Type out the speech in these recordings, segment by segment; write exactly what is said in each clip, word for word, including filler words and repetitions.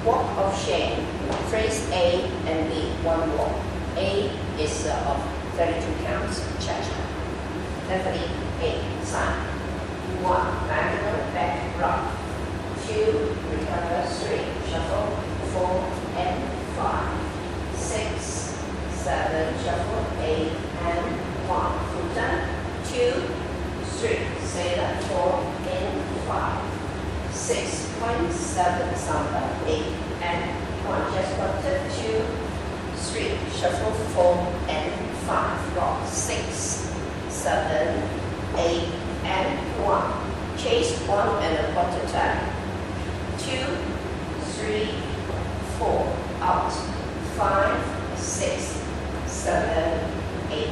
Walk of shame. Phrase A and B, one walk. A is uh, of thirty-two counts, cha-cha. Definitely A, side. One, diagonal, back, rock. Two, recover, three, shuffle, four, and five. Six, seven, shuffle, eight, and one. Full turn. Two, three, sailor, four, and five. Six point seven, samba, eight, and one. Just got to two, three, shuffle, four, and five. Rock, six, seven, eight, and one. Chase one and a quarter turn. Two, three, four, out. Five, six, seven, eight.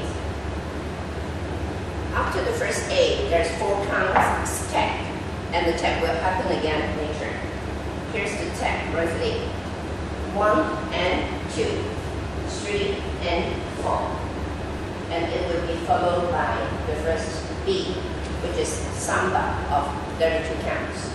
After the first A, there's four counts tag, and the tag will happen again later. Here's the tag, roughly. One and two, three and four. And it will be followed by the first B, which is samba of thirty-two counts.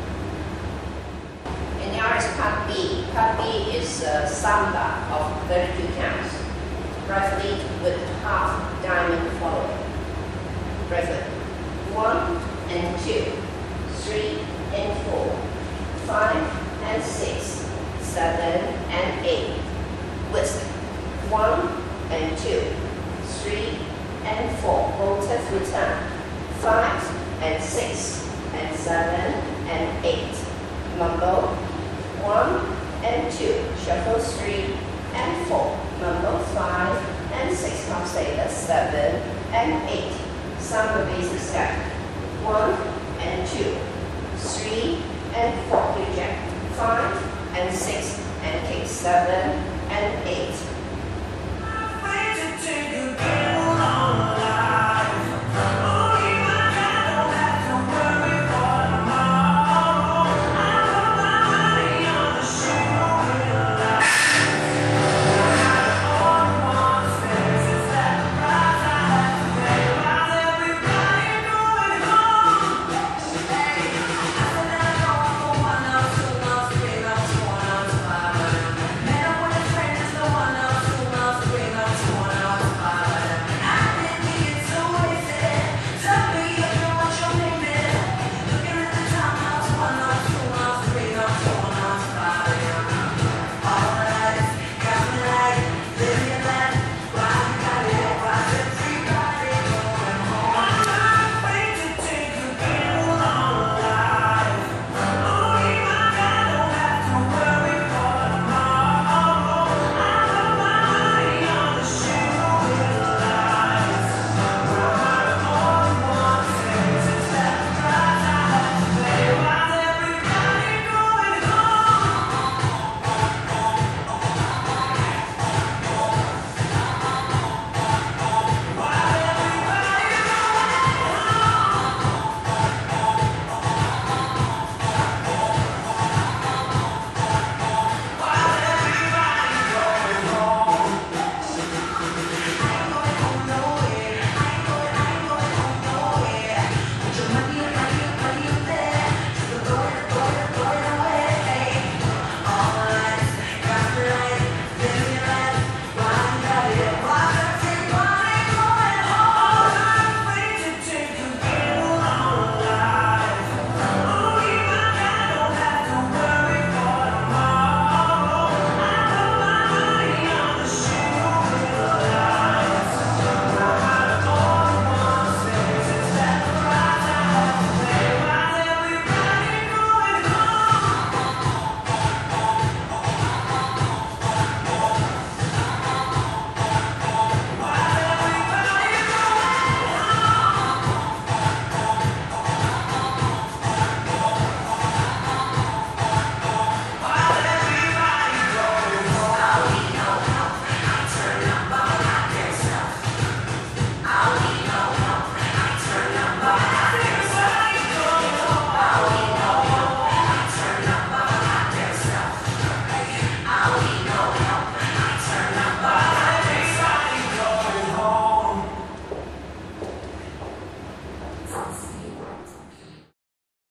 And now is part B. Part B is uh, samba of thirty-two counts, roughly with half diamond following. Roughly one and two, three and four, five and six, seven and eight. With one and two, three and four, motive return. Five and six and seven and eight. Mumble one and two, shuffle three and four. Mumble five and six, half sailor seven and eight. Samba basic step. One and